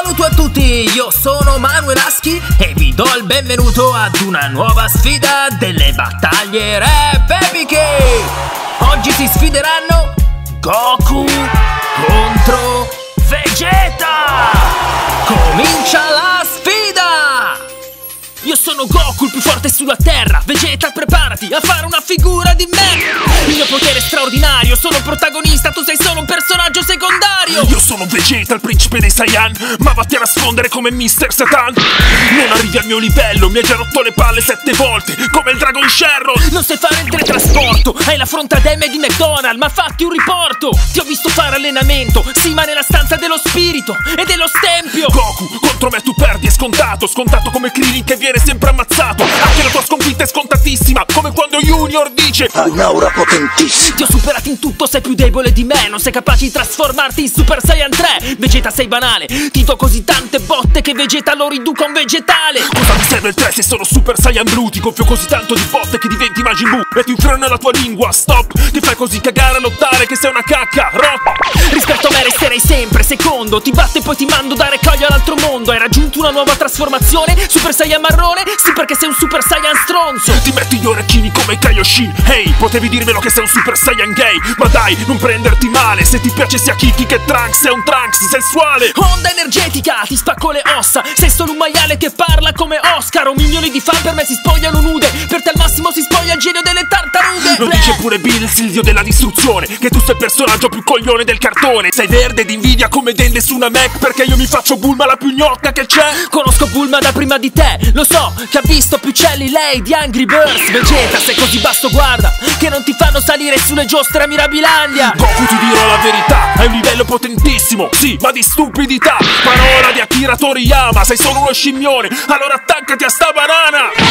Saluto a tutti, io sono Manuelaschi e vi do il benvenuto ad una nuova sfida delle battaglie rap epiche. Oggi si sfideranno Goku contro Vegeta. Comincia la sfida! Io sono Goku, il più forte sulla terra. Vegeta, preparati a fare una figura di me. Il mio potere è straordinario, sono protagonista, tu sei solo un personaggio secondario. Io sono Vegeta, il principe dei Saiyan, ma vatti a nascondere come Mr. Satan. Non arrivi al mio livello, mi hai già rotto le palle 7 volte, come il Dragon Sherrod. Non sai fare il teletrasporto, hai la frontademia di McDonald's, ma fatti un riporto. Ti ho visto fare allenamento, sì, ma nella stanza dello spirito e dello stempio. Goku, contro me tu perdi, è scontato, scontato come Krillin che viene sempre ammazzato. Anche la tua sconfitta è scontatissima, come quando Junior dice ha un'aura potentissima. Ti ho superato in tutto, sei più debole di me. Non sei capace di trasformarti in Super Saiyan 3. Vegeta, sei banale, ti do così tante botte che Vegeta lo riduco a un vegetale. Cosa mi serve il 3 se sono Super Saiyan Blue? Ti gonfio così tanto di botte che diventi Majin Buu. Metti un freno alla tua lingua, stop. Ti fai così cagare a lottare che sei una cacca, rotta. Rispetto a me resterei sempre secondo. Ti batto e poi ti mando da Recoglio all'altro mondo. Hai raggiunto una nuova trasformazione, Super Saiyan marrone? Sì, perché sei un Super Saiyan stronzo. Ti metti gli orecchini come i Kaioshin. Hey, potevi dirmelo che sei un Super Saiyan gay. Ma dai, non prenderti male. Se ti piace sia Kiki che Trunks, sei un Trunks sessuale. Onda energetica, ti spacco le ossa. Sei solo un maiale che parla come Oscar. Ho milioni di fan, per me si spogliano nude. Per te al massimo si spoglia il genio delle tartarughe. Lo dice pure Bills, il dio della distruzione, che tu sei il personaggio più coglione del cartone. Sei verde d'invidia come Dende su una Mac, perché io mi faccio Bulma la più gnocca che c'è. Conosco Bulma da prima di te, lo so che ha visto più cieli lei di Angry Birds. Vegeta, sei così basso guarda che non ti fanno salire sulle giostre a Mirabilandia. Goku, ti dirò la verità, hai un livello potentissimo, sì, ma di stupidità. Parola di Akira Toriyama, sei solo uno scimmione, allora attaccati a sta banana.